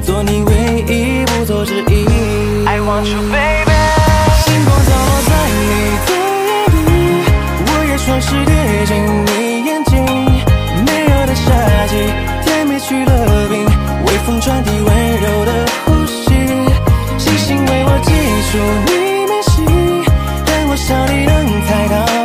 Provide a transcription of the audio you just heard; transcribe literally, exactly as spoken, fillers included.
做你唯一不做之一。 I want you baby， 星光洒落在你的眼底，我也顺势跌进你眼睛。闷热的夏季，甜蜜去了冰，微风传递温柔的呼吸。星星为我寄出你讯息，但我想你能猜到。